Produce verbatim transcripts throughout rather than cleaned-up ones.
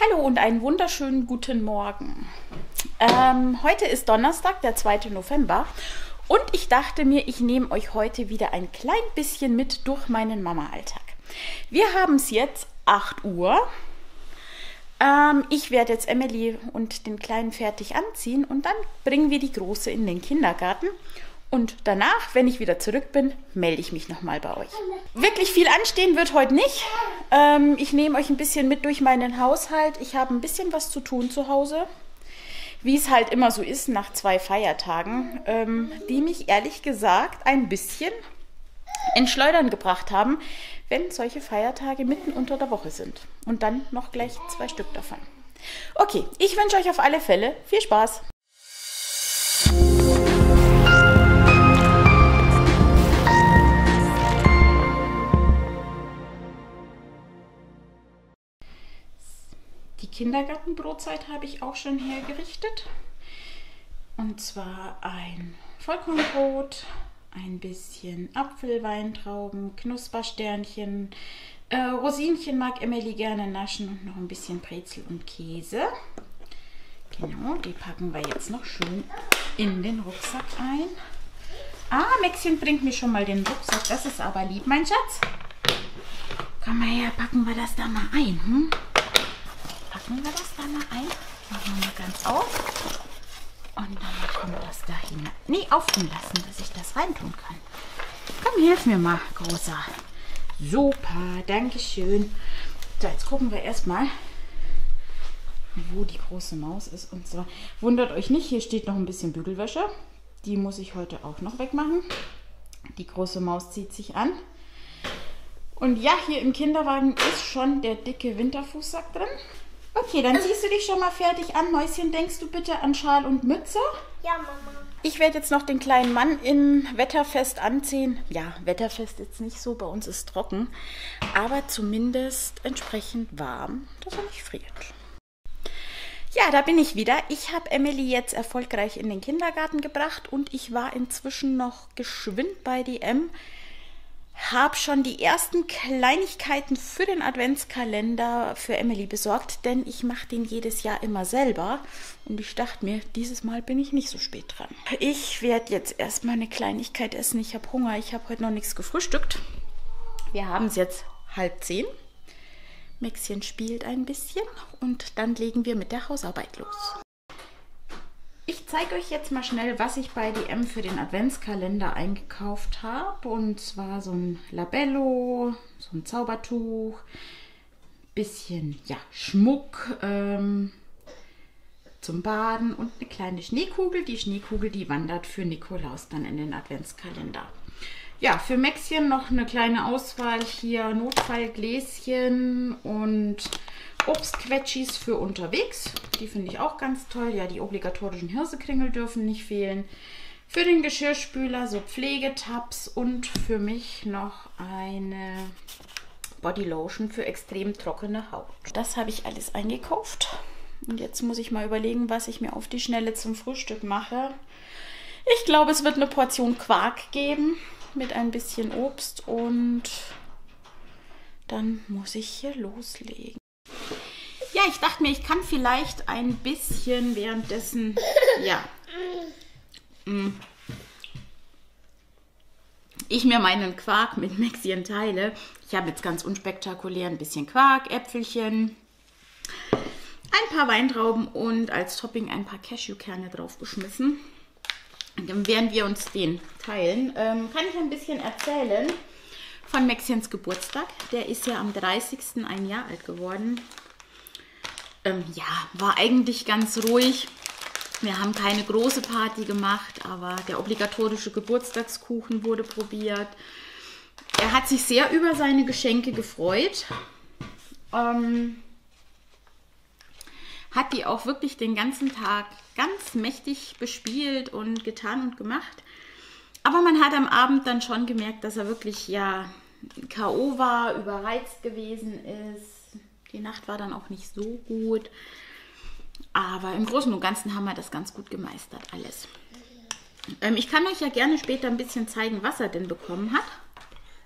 Hallo und einen wunderschönen guten Morgen. Ähm, heute ist Donnerstag, der zweite November und ich dachte mir, ich nehme euch heute wieder ein klein bisschen mit durch meinen Mama-Alltag. Wir haben es jetzt acht Uhr. Ähm, ich werde jetzt Emily und den Kleinen fertig anziehen und dann bringen wir die Große in den Kindergarten. Und danach, wenn ich wieder zurück bin, melde ich mich nochmal bei euch. Wirklich viel anstehen wird heute nicht. Ähm, ich nehme euch ein bisschen mit durch meinen Haushalt. Ich habe ein bisschen was zu tun zu Hause. Wie es halt immer so ist nach zwei Feiertagen, ähm, die mich ehrlich gesagt ein bisschen ins Schleudern gebracht haben, wenn solche Feiertage mitten unter der Woche sind. Und dann noch gleich zwei Stück davon. Okay, ich wünsche euch auf alle Fälle viel Spaß. Die Kindergartenbrotzeit habe ich auch schon hergerichtet. Und zwar ein Vollkornbrot, ein bisschen Apfelweintrauben, Knuspersternchen, äh, Rosinchen mag Emily gerne naschen und noch ein bisschen Brezel und Käse. Genau, die packen wir jetzt noch schön in den Rucksack ein. Ah, Maxchen bringt mir schon mal den Rucksack, das ist aber lieb, mein Schatz. Komm mal her, packen wir das da mal ein, hm? Packen wir das da mal ein. Machen wir mal ganz auf. Und dann kommt das da hinein. Nee, offen lassen, dass ich das reintun kann. Komm, hilf mir mal, Großer. Super, danke schön. So, jetzt gucken wir erstmal, wo die große Maus ist. Und zwar, wundert euch nicht, hier steht noch ein bisschen Bügelwäsche. Die muss ich heute auch noch wegmachen. Die große Maus zieht sich an. Und ja, hier im Kinderwagen ist schon der dicke Winterfußsack drin. Okay, dann ziehst du dich schon mal fertig an. Mäuschen, denkst du bitte an Schal und Mütze? Ja, Mama. Ich werde jetzt noch den kleinen Mann in Wetterfest anziehen. Ja, Wetterfest jetzt nicht so, bei uns ist trocken. Aber zumindest entsprechend warm, dass er nicht friert. Ja, da bin ich wieder. Ich habe Emily jetzt erfolgreich in den Kindergarten gebracht und ich war inzwischen noch geschwind bei D M. Habe schon die ersten Kleinigkeiten für den Adventskalender für Emily besorgt, denn ich mache den jedes Jahr immer selber. Und ich dachte mir, dieses Mal bin ich nicht so spät dran. Ich werde jetzt erstmal eine Kleinigkeit essen. Ich habe Hunger, ich habe heute noch nichts gefrühstückt. Wir haben es jetzt halb zehn. Maxchen spielt ein bisschen und dann legen wir mit der Hausarbeit los. Ich zeige euch jetzt mal schnell, was ich bei D M für den Adventskalender eingekauft habe. Und zwar so ein Labello, so ein Zaubertuch, bisschen ja, Schmuck ähm, zum Baden und eine kleine Schneekugel. Die Schneekugel, die wandert für Nikolaus dann in den Adventskalender. Ja, für Maxchen noch eine kleine Auswahl hier, Notfallgläschen und Obstquetschis für unterwegs. Die finde ich auch ganz toll. Ja, die obligatorischen Hirsekringel dürfen nicht fehlen. Für den Geschirrspüler so Pflegetabs und für mich noch eine Bodylotion für extrem trockene Haut. Das habe ich alles eingekauft. Und jetzt muss ich mal überlegen, was ich mir auf die Schnelle zum Frühstück mache. Ich glaube, es wird eine Portion Quark geben mit ein bisschen Obst und dann muss ich hier loslegen. Ja, ich dachte mir, ich kann vielleicht ein bisschen währenddessen, ja, ich mir meinen Quark mit Maxchen teile. Ich habe jetzt ganz unspektakulär ein bisschen Quark, Äpfelchen, ein paar Weintrauben und als Topping ein paar Cashewkerne draufgeschmissen. Und dann werden wir uns den teilen. Ähm, kann ich ein bisschen erzählen von Maxchens Geburtstag. Der ist ja am dreißigsten ein Jahr alt geworden. Ähm, ja, war eigentlich ganz ruhig. Wir haben keine große Party gemacht, aber der obligatorische Geburtstagskuchen wurde probiert. Er hat sich sehr über seine Geschenke gefreut. Ähm, hat die auch wirklich den ganzen Tag ganz mächtig bespielt und getan und gemacht. Aber man hat am Abend dann schon gemerkt, dass er wirklich ja K O war, überreizt gewesen ist. Die Nacht war dann auch nicht so gut. Aber im Großen und Ganzen haben wir das ganz gut gemeistert, alles. Ähm, ich kann euch ja gerne später ein bisschen zeigen, was er denn bekommen hat.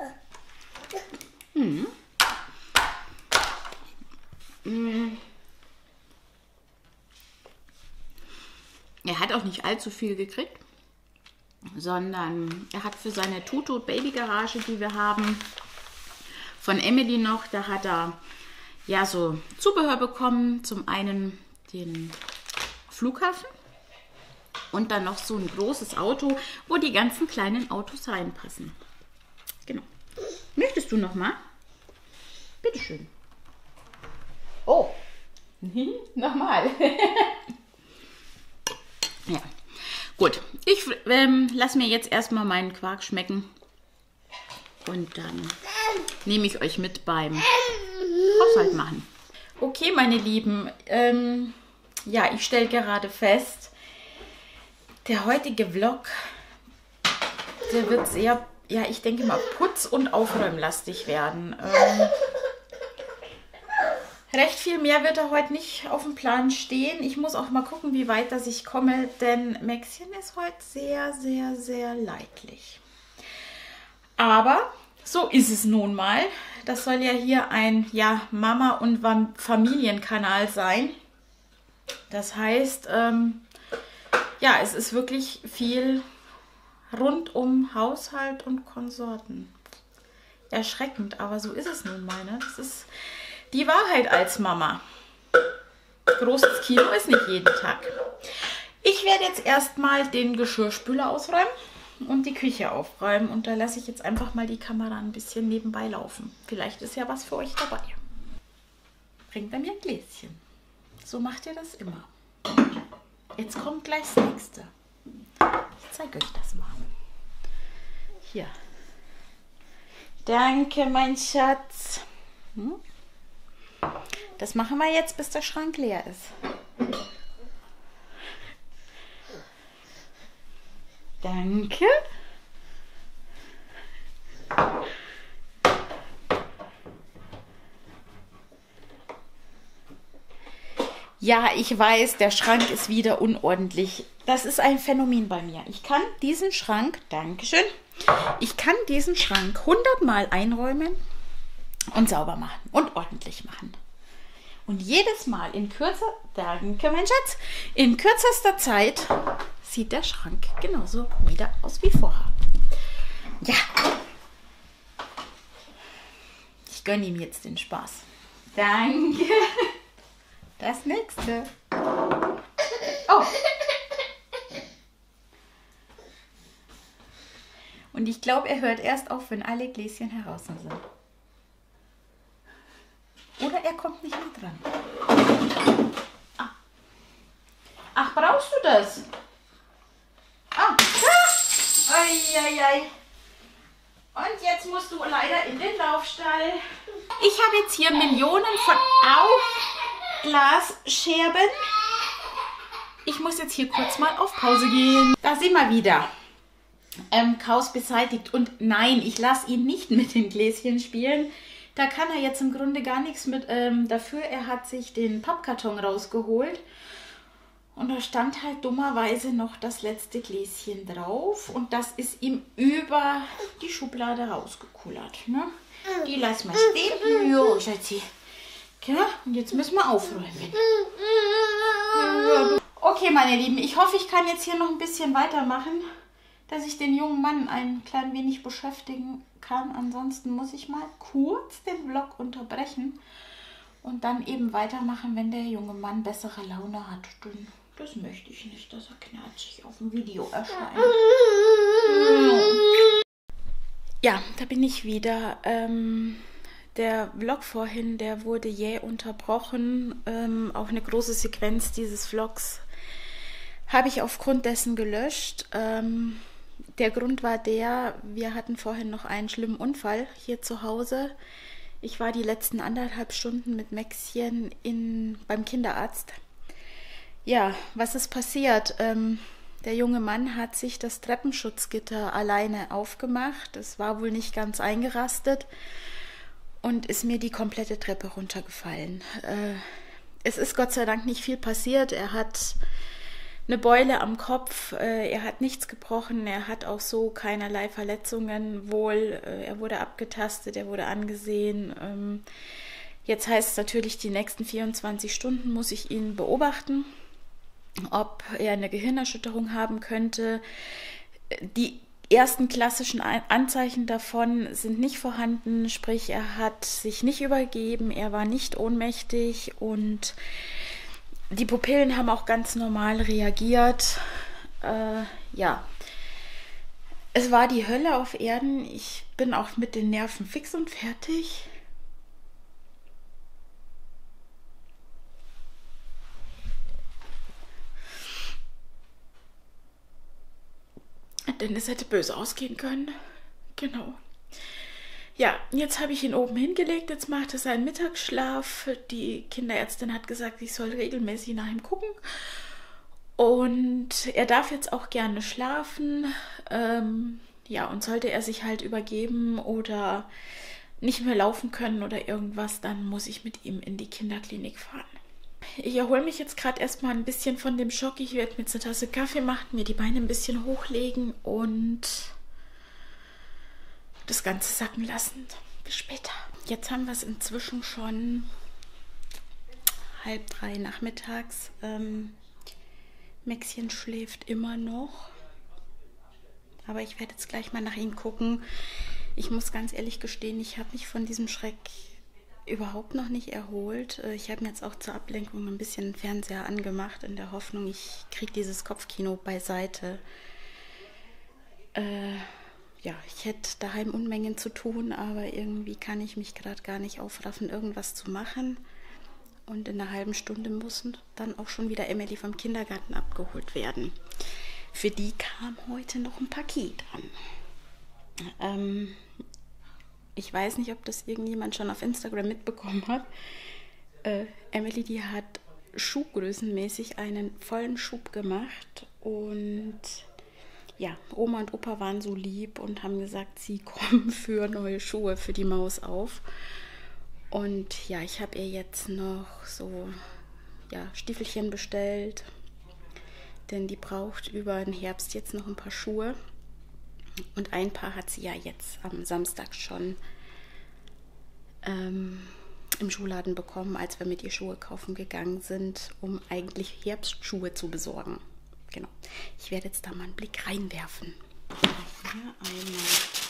Hm. Hm. hat auch nicht allzu viel gekriegt, sondern er hat für seine Tutu Baby Garage, die wir haben, von Emily noch, da hat er ja so Zubehör bekommen. Zum einen den Flughafen und dann noch so ein großes Auto, wo die ganzen kleinen Autos reinpassen. Genau. Möchtest du noch mal? Bitteschön. Oh, nochmal. Ja, gut. Ich ähm, lasse mir jetzt erstmal meinen Quark schmecken und dann nehme ich euch mit beim Haushalt machen. Okay, meine Lieben, ähm, ja, ich stelle gerade fest, der heutige Vlog, der wird sehr, ja, ich denke mal, putz- und aufräumlastig werden. Ähm, recht viel mehr wird er heute nicht auf dem Plan stehen. Ich muss auch mal gucken, wie weit dass ich komme, denn Maxchen ist heute sehr, sehr, sehr leidlich. Aber so ist es nun mal. Das soll ja hier ein ja, Mama- und Familienkanal sein. Das heißt, ähm, ja, es ist wirklich viel rund um Haushalt und Konsorten. Erschreckend, aber so ist es nun mal. Ne? Das ist die Wahrheit als Mama. Großes Kino ist nicht jeden Tag. Ich werde jetzt erstmal den Geschirrspüler ausräumen und die Küche aufräumen. Und da lasse ich jetzt einfach mal die Kamera ein bisschen nebenbei laufen. Vielleicht ist ja was für euch dabei. Bringt er mir ein Gläschen. So macht ihr das immer. Jetzt kommt gleich das nächste. Ich zeige euch das mal. Hier. Danke, mein Schatz. Hm? Das machen wir jetzt, bis der Schrank leer ist. Danke. Ja, ich weiß, der Schrank ist wieder unordentlich. Das ist ein Phänomen bei mir. Ich kann diesen Schrank, Dankeschön, ich kann diesen Schrank hundertmal einräumen und sauber machen und ordentlich machen. Und jedes Mal in kürzer, danke mein Schatz, in kürzester Zeit sieht der Schrank genauso wieder aus wie vorher. Ja, ich gönne ihm jetzt den Spaß. Danke. Das nächste. Oh. Und ich glaube, er hört erst auf, wenn alle Gläschen heraus sind. Oder er kommt nicht mehr dran. Ah. Ach, brauchst du das? Ah. Ei, ei, ei. Und jetzt musst du leider in den Laufstall. Ich habe jetzt hier Millionen von Aufglasscherben. Ich muss jetzt hier kurz mal auf Pause gehen. Da sind wir wieder. Ähm, Chaos beseitigt. Und nein, ich lasse ihn nicht mit den Gläschen spielen. Da kann er jetzt im Grunde gar nichts mit ähm, dafür. Er hat sich den Pappkarton rausgeholt. Und da stand halt dummerweise noch das letzte Gläschen drauf. Und das ist ihm über die Schublade rausgekullert. Ne? Die lassen wir stehen. Jo, Schatzi. Ja, und jetzt müssen wir aufräumen. Okay, meine Lieben, ich hoffe, ich kann jetzt hier noch ein bisschen weitermachen, dass ich den jungen Mann ein klein wenig beschäftigen kann. Ansonsten muss ich mal kurz den Vlog unterbrechen und dann eben weitermachen, wenn der junge Mann bessere Laune hat. Denn das möchte ich nicht, dass er knatschig auf dem Video erscheint. Ja, da bin ich wieder. Ähm, der Vlog vorhin, der wurde jäh unterbrochen. Ähm, auch eine große Sequenz dieses Vlogs habe ich aufgrund dessen gelöscht. Ähm, der Grund war der, wir hatten vorhin noch einen schlimmen Unfall hier zu Hause. Ich war die letzten anderthalb Stunden mit Maxchen in, beim Kinderarzt. Ja, was ist passiert? Ähm, der junge Mann hat sich das Treppenschutzgitter alleine aufgemacht. Es war wohl nicht ganz eingerastet und ist mir die komplette Treppe runtergefallen. Äh, es ist Gott sei Dank nicht viel passiert. Er hat eine Beule am Kopf, äh, er hat nichts gebrochen, er hat auch so keinerlei Verletzungen wohl. Äh, er wurde abgetastet, er wurde angesehen. Ähm, jetzt heißt es natürlich, die nächsten vierundzwanzig Stunden muss ich ihn beobachten. ob er eine Gehirnerschütterung haben könnte. Die ersten klassischen Anzeichen davon sind nicht vorhanden, sprich er hat sich nicht übergeben, er war nicht ohnmächtig und die Pupillen haben auch ganz normal reagiert. Äh, ja, es war die Hölle auf Erden. Ich bin auch mit den Nerven fix und fertig. Denn es hätte böse ausgehen können. Genau. Ja, jetzt habe ich ihn oben hingelegt. Jetzt macht er seinen Mittagsschlaf. Die Kinderärztin hat gesagt, ich soll regelmäßig nach ihm gucken. Und er darf jetzt auch gerne schlafen. Ähm, ja, und sollte er sich halt übergeben oder nicht mehr laufen können oder irgendwas, dann muss ich mit ihm in die Kinderklinik fahren. Ich erhole mich jetzt gerade erstmal ein bisschen von dem Schock. Ich werde mir jetzt eine Tasse Kaffee machen, mir die Beine ein bisschen hochlegen und das Ganze sacken lassen. Bis später. Jetzt haben wir es inzwischen schon halb drei nachmittags. Ähm, Maxchen schläft immer noch. Aber ich werde jetzt gleich mal nach ihm gucken. Ich muss ganz ehrlich gestehen, ich habe mich von diesem Schreck überhaupt noch nicht erholt. Ich habe mir jetzt auch zur Ablenkung ein bisschen Fernseher angemacht, in der Hoffnung, ich kriege dieses Kopfkino beiseite. Äh, ja, ich hätte daheim Unmengen zu tun, aber irgendwie kann ich mich gerade gar nicht aufraffen, irgendwas zu machen. Und in einer halben Stunde muss dann auch schon wieder Emily vom Kindergarten abgeholt werden. Für die kam heute noch ein Paket an. Ähm, Ich weiß nicht, ob das irgendjemand schon auf Instagram mitbekommen hat. Äh, Emily, die hat schuhgrößenmäßig einen vollen Schub gemacht. Und ja, Oma und Opa waren so lieb und haben gesagt, sie kommen für neue Schuhe für die Maus auf. Und ja, ich habe ihr jetzt noch so ja, Stiefelchen bestellt. Denn die braucht über den Herbst jetzt noch ein paar Schuhe. Und ein Paar hat sie ja jetzt am Samstag schon ähm, im Schuhladen bekommen, als wir mit ihr Schuhe kaufen gegangen sind, um eigentlich Herbstschuhe zu besorgen. Genau. Ich werde jetzt da mal einen Blick reinwerfen. Hier einmal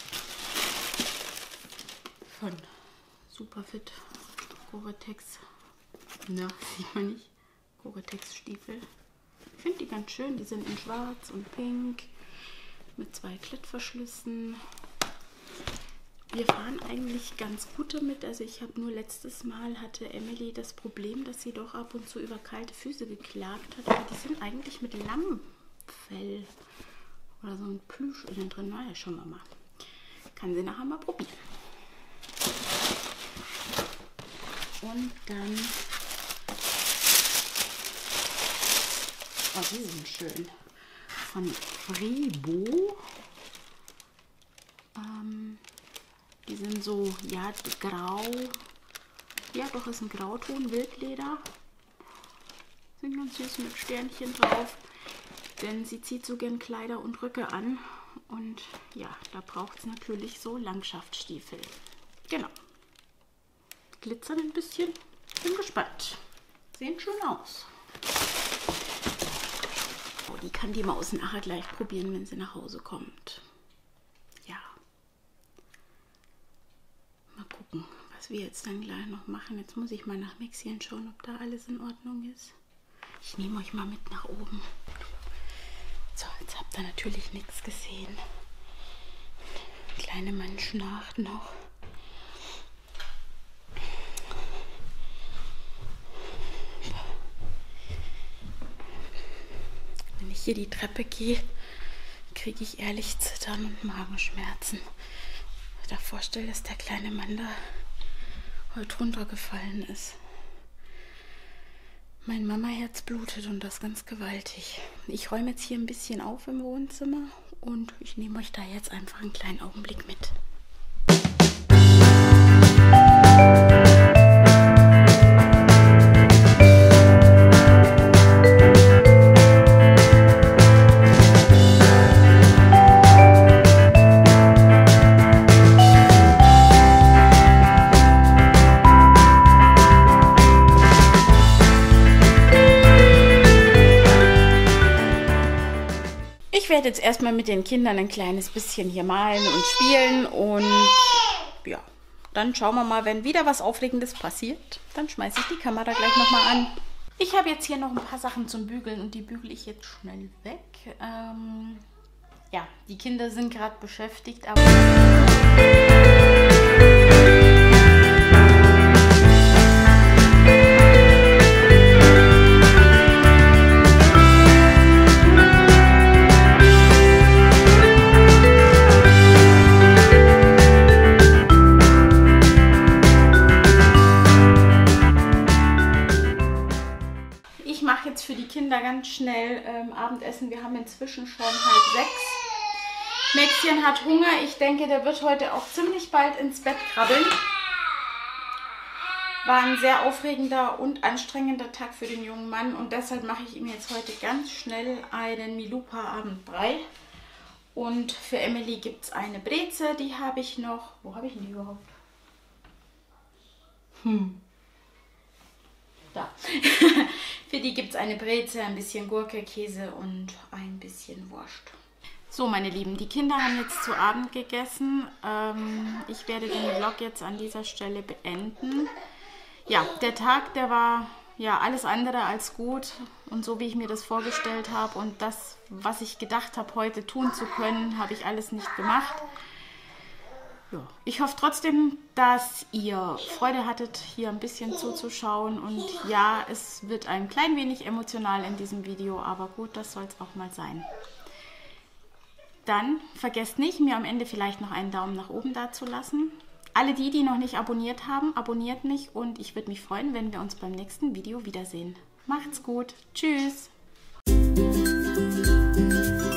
von Superfit Gore-Tex. Na, sieht man nicht. Gore-Tex Stiefel. Ich finde die ganz schön. Die sind in schwarz und pink. Mit zwei Klettverschlüssen. Wir fahren eigentlich ganz gut damit. Also ich habe nur letztes Mal hatte Emily das Problem, dass sie doch ab und zu über kalte Füße geklagt hat. Aber die sind eigentlich mit Lammfell oder so ein Plüsch innen drin. Na ja, schauen wir mal. Kann sie nachher mal probieren. Und dann... Oh, die sind schön. Von Fribo. Ähm, die sind so, ja, grau. Ja, doch, ist ein Grauton, Wildleder. Sind ganz süß mit Sternchen drauf. Denn sie zieht so gern Kleider und Röcke an. Und ja, da braucht es natürlich so Langschaftsstiefel. Genau. Glitzern ein bisschen. Bin gespannt. Sehen schön aus. Die kann die Maus nachher gleich probieren, wenn sie nach Hause kommt. Ja. Mal gucken, was wir jetzt dann gleich noch machen. Jetzt muss ich mal nach Maxchen schauen, ob da alles in Ordnung ist. Ich nehme euch mal mit nach oben. So, jetzt habt ihr natürlich nichts gesehen. Der kleine Mann schnarcht noch. Wenn ich hier die Treppe gehe, kriege ich ehrlich Zittern und Magenschmerzen. Ich mir da vorstelle, dass der kleine Mann da heute runtergefallen ist. Mein Mama-Herz blutet und das ganz gewaltig. Ich räume jetzt hier ein bisschen auf im Wohnzimmer und ich nehme euch da jetzt einfach einen kleinen Augenblick mit. werde jetzt erstmal mit den Kindern ein kleines bisschen hier malen und spielen und ja, dann schauen wir mal, wenn wieder was Aufregendes passiert, dann schmeiße ich die Kamera gleich nochmal an. Ich habe jetzt hier noch ein paar Sachen zum Bügeln und die bügele ich jetzt schnell weg. Ähm, ja, die Kinder sind gerade beschäftigt, aber... Ich mache jetzt für die Kinder ganz schnell ähm, Abendessen. Wir haben inzwischen schon halb sechs. Maxchen hat Hunger. Ich denke, der wird heute auch ziemlich bald ins Bett krabbeln. War ein sehr aufregender und anstrengender Tag für den jungen Mann. Und deshalb mache ich ihm jetzt heute ganz schnell einen Milupa-Abendbrei. Und für Emily gibt es eine Breze. Die habe ich noch. Wo habe ich denn die überhaupt? Hm. Da. Für die gibt es eine Breze, ein bisschen Gurke, Käse und ein bisschen Wurst. So, meine Lieben, die Kinder haben jetzt zu Abend gegessen. Ähm, ich werde den Vlog jetzt an dieser Stelle beenden. Ja, der Tag, der war ja alles andere als gut und so, wie ich mir das vorgestellt habe. Und das, was ich gedacht habe, heute tun zu können, habe ich alles nicht gemacht. Ja, ich hoffe trotzdem, dass ihr Freude hattet, hier ein bisschen zuzuschauen. Und ja, es wird ein klein wenig emotional in diesem Video, aber gut, das soll es auch mal sein. Dann vergesst nicht, mir am Ende vielleicht noch einen Daumen nach oben dazulassen. Alle die, die noch nicht abonniert haben, abonniert mich und ich würde mich freuen, wenn wir uns beim nächsten Video wiedersehen. Macht's gut. Tschüss.